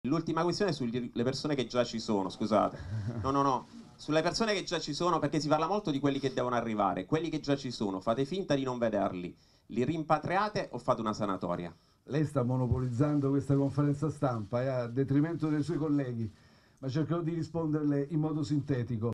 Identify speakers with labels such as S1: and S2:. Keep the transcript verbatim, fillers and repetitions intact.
S1: L'ultima questione è sulle persone che già ci sono, scusate. No, no, no. Sulle persone che già ci sono, perché si parla molto di quelli che devono arrivare. Quelli che già ci sono, fate finta di non vederli. Li rimpatriate o fate una sanatoria?
S2: Lei sta monopolizzando questa conferenza stampa, eh, a detrimento dei suoi colleghi, ma cercherò di risponderle in modo sintetico.